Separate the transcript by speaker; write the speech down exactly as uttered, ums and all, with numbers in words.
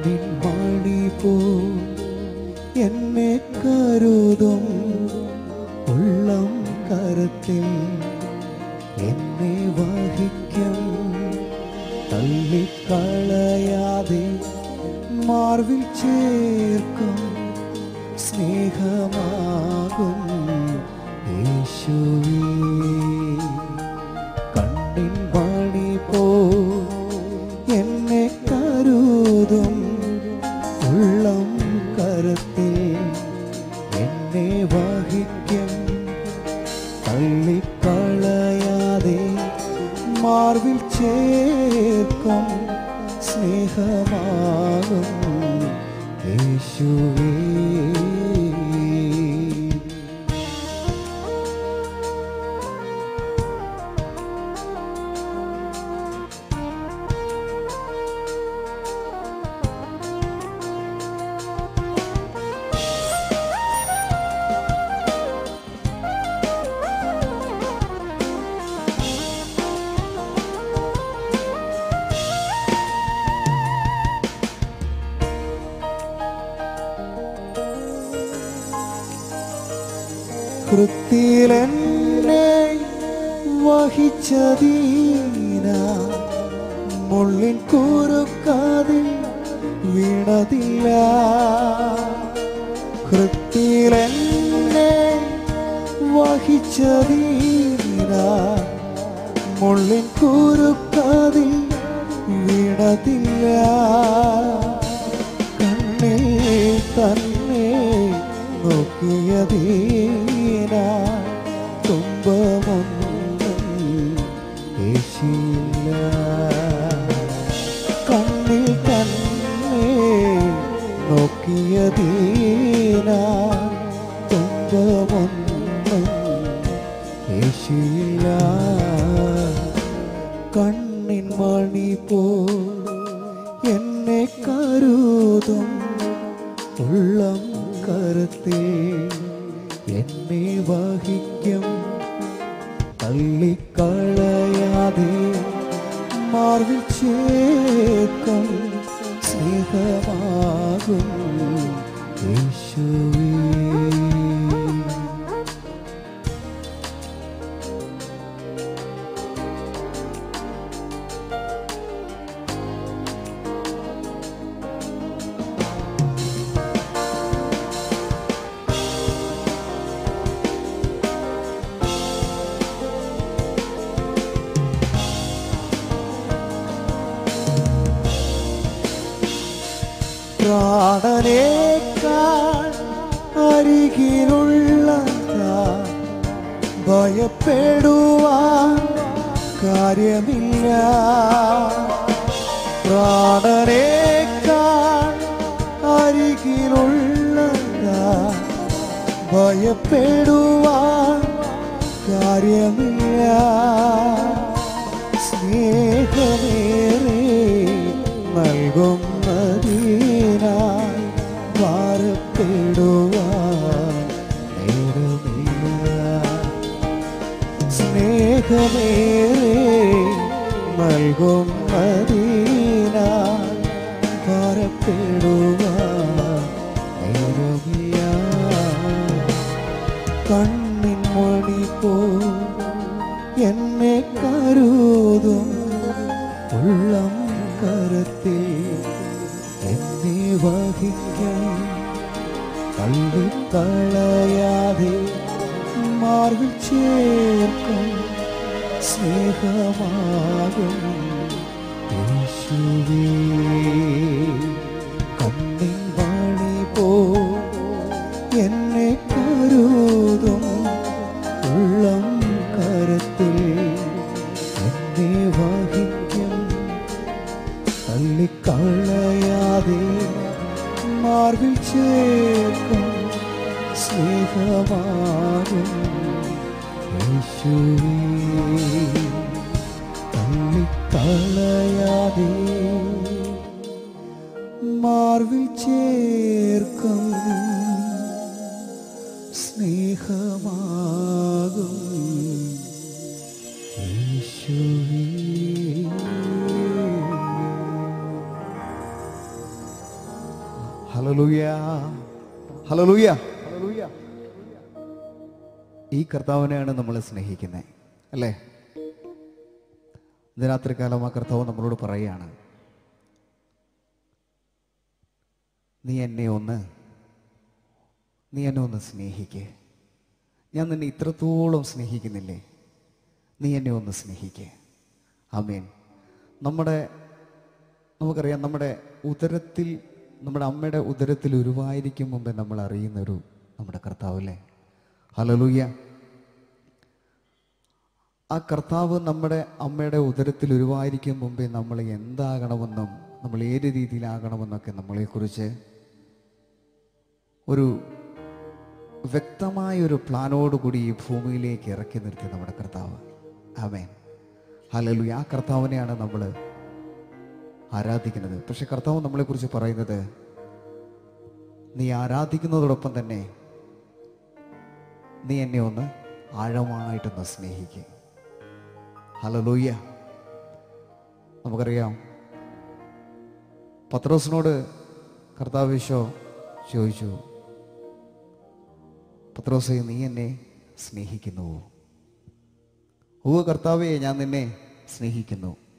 Speaker 1: കണ്ണിൻ മണി പോ എന്നെ കരുതും ഉള്ളം കരത്തിൽ എന്നെ വഹിക്കും തള്ളിക്കളയാതെ മാർവിൽ ചേർക്കും സ്നേഹമാകും യേശുവേ. കണ്ണിൻ മണി പോ എന്നെ കരുതും ഉള്ളം കരത്തിൽ എന്നെ വഹിക്കും തള്ളിക്കളയാതെ മാർവിൽ ചേർക്കും സ്നേഹമാകും യേശുവേ. കൃത്തിലെന്നെ വഹിച്ചതീന മുള്ളിൻ കുരുക്കാതിൽ വീണതില്ല. കൃത്തിലെന്നെ വഹിച്ചതീന മുള്ളിൻ കുരുക്കാതിൽ വീണതില്ല. കണ്ണിൽ തന്നെ നോക്കിയതീന തുമ്പമൊന്നും യേശില്ല. കണ്ണിൽ തന്നെ നോക്കിയതീന തുമ്പമൊന്നും യേശില്ല. കണ്ണിൻ മണി പോ എന്നെ കരുതും ഉള്ളം കരത്തിൽ എന്നെ വഹിക്കും തള്ളിക്കളയാതെ മാർവിൽ ചേർക്കും സ്നേഹമാകും യേശുവേ. പ്രാണനേക്കാൾ അരികിലുള്ള ഭയപ്പെടുവാൻ കാര്യമില്ല. പ്രാണനേക്കാൾ അരികിലുള്ള ഭയപ്പെടുവാൻ കാര്യമില്ല. സ്നേഹമേറെ നൽകുന്നതിനായി ഭാരപ്പെടുവാൻ നേരമില്ല. സ്നേഹമേറെ നൽകുന്നതിനായി ഭാരപ്പെടുവാൻ നേരമില്ല. കണ്ണിൻ മണി പോ എന്നെ കരുതും ഉള്ളം കരത്തിൽ എന്നെ വഹിക്കും തള്ളിക്കളയാതെ മാർവിൽ ചേർക്കും സ്നേഹമാകും യേശുവേ. കണ്ണിൻ മണി പോ എന്നെ കരുതും ഉള്ളം കരത്തിൽ എന്നെ വഹിക്കും തള്ളിക്കളയാതെ മാർവിൽ ചേർക്കും സ്നേഹമാകും യേശുവേ. തള്ളിക്കളയാതെ മാർവിൽ ചേർക്കും സ്നേഹമാകും യേശുവേ. ഹല്ലേലൂയ, ഹല്ലേലൂയ, ഹല്ലേലൂയ. ഈ കർത്താവിനെയാണ് നമ്മൾ സ്നേഹിക്കുന്നത്, അല്ലേ? ഇന്ന് രാത്രികാലം ആ കർത്താവ് നമ്മളോട് പറയുകയാണ്, നീ എന്നെ ഒന്ന് നീ എന്നെ ഒന്ന് സ്നേഹിക്കേ. ഞാൻ നിന്നെ ഇത്രത്തോളം സ്നേഹിക്കുന്നില്ലേ, നീ എന്നെ ഒന്ന് സ്നേഹിക്കേ. ആമേൻ. നമ്മുടെ നമുക്കറിയാം, നമ്മുടെ ഉദരത്തിൽ, നമ്മുടെ അമ്മയുടെ ഉദരത്തിൽ ഉരുവായിരിക്കും മുമ്പേ നമ്മൾ അറിയുന്നൊരു നമ്മുടെ കർത്താവല്ലേ. ഹല്ലേലൂയ. ആ കർത്താവ് നമ്മുടെ അമ്മയുടെ ഉദരത്തിൽ ഉരുവായിരിക്കും മുമ്പേ നമ്മൾ എന്താകണമെന്നും നമ്മൾ ഏത് രീതിയിലാകണമെന്നൊക്കെ നമ്മളെക്കുറിച്ച് ഒരു വ്യക്തമായൊരു പ്ലാനോടുകൂടി ഈ ഭൂമിയിലേക്ക് ഇറക്കി നിർത്തി നമ്മുടെ കർത്താവ്. ആമേൻ. ഹല്ലേലൂയ. ആ കർത്താവിനെയാണ് നമ്മൾ ആരാധിക്കുന്നത്. പക്ഷെ കർത്താവ് നമ്മളെക്കുറിച്ച് പറയുന്നത്, നീ ആരാധിക്കുന്നതോടൊപ്പം തന്നെ നീ എന്നെ ഒന്ന് ആഴമായിട്ടൊന്ന് സ്നേഹിക്കുക. ഹല്ലേലൂയ. നമുക്കറിയാം, പത്രോസിനോട് കർത്താവ് ഈശോ ചോദിച്ചു, പത്രോസേ, നീ എന്നെ സ്നേഹിക്കുന്നുവോ? ഓ കർത്താവേ, ഞാൻ നിന്നെ സ്നേഹിക്കുന്നു.